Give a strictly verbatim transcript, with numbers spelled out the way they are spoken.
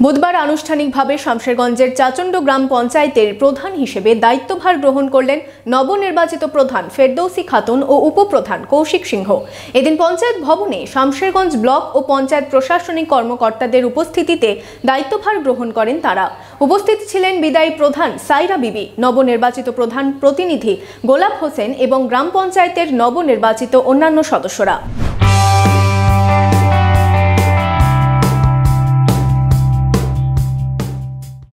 বুধবার আনুষ্ঠানিকভাবে শামশেরগঞ্জের চাচণ্ড গ্রাম পঞ্চায়েতের প্রধান হিসেবে দায়িত্বভার গ্রহণ করলেন নবনির্বাচিত প্রধান ফেরদৌসী খাতুন ও উপপ্রধান কৌশিক সিংহ। এদিন পঞ্চায়েত ভবনে শামশেরগঞ্জ ব্লক ও পঞ্চায়েত প্রশাসনিক কর্মকর্তাদের উপস্থিতিতে দায়িত্বভার গ্রহণ করেন তারা। উপস্থিত ছিলেন বিদায়ী প্রধান সাইরা বিবি, নবনির্বাচিত প্রধান প্রতিনিধি গোলাপ হোসেন এবং গ্রাম পঞ্চায়েতের নবনির্বাচিত অন্যান্য সদস্যরা।